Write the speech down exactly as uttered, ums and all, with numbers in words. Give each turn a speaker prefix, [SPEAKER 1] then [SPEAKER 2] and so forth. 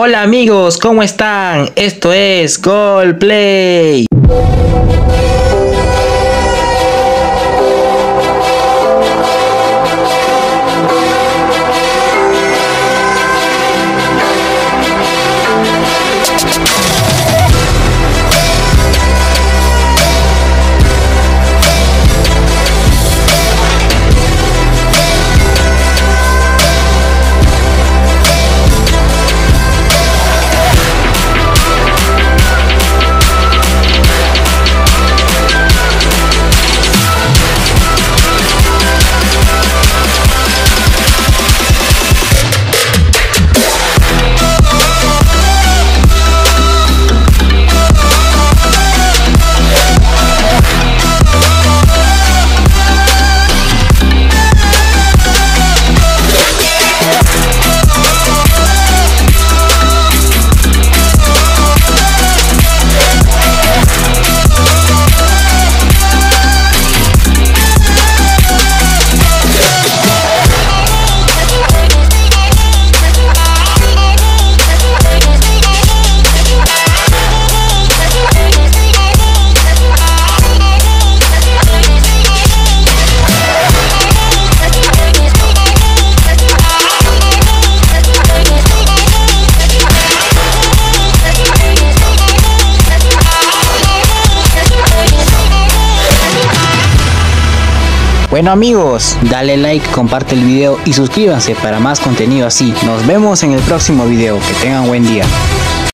[SPEAKER 1] Hola amigos, ¿cómo están? Esto es Goldplay. Bueno amigos, dale like, comparte el video y suscríbanse para más contenido así. Nos vemos en el próximo video. Que tengan buen día.